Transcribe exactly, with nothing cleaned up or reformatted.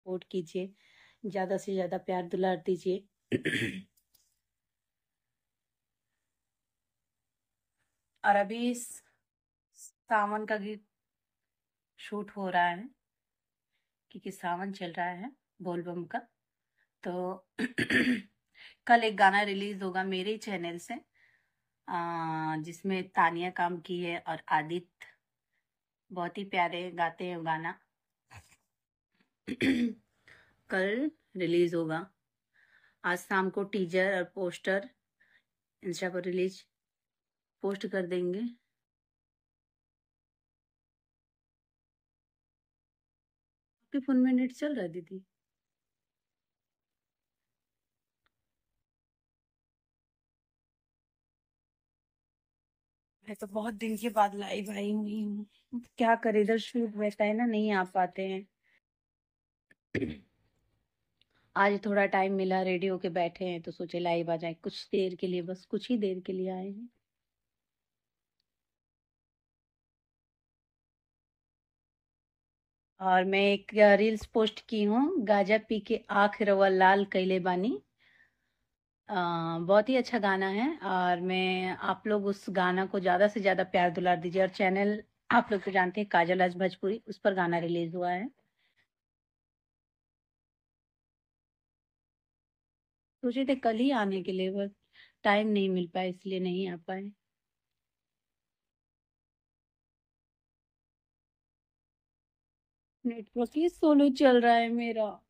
Support कीजिए, ज़्यादा से ज़्यादा प्यार दुलार दीजिए। और अभी स- सावन का गीत शूट हो रहा है, क्योंकि सावन चल रहा है बोलबम का। तो कल एक गाना रिलीज होगा मेरे ही चैनल से, आ, जिसमें तानिया काम की है और आदित्य बहुत ही प्यारे गाते हैं वो गाना। कल रिलीज होगा। आज शाम को टीजर और पोस्टर इंस्टा पर रिलीज पोस्ट कर देंगे। आपके फोन में नेट चल रहा है दीदी? मैं तो बहुत दिन के बाद लाइव आई हुई हूँ, क्या करे, इधर शूट रहता है ना, नहीं आ पाते हैं। आज थोड़ा टाइम मिला, रेडी होके बैठे हैं तो सोचे लाइव आ जाए कुछ देर के लिए, बस कुछ ही देर के लिए आए हैं। और मैं एक रील्स पोस्ट की हूँ, गाजा पी के आँख रवा लाल कैले बानी। अ, बहुत ही अच्छा गाना है, और मैं आप लोग उस गाना को ज्यादा से ज्यादा प्यार दुलार दीजिए। और चैनल आप लोग तो जानते हैं, काजल राज भोजपुरी, उस पर गाना रिलीज हुआ है। सोचे थे कल ही आने के लिए, बस टाइम नहीं मिल पाया इसलिए नहीं आ पाए। नेटवर्क ही सोलो चल रहा है मेरा।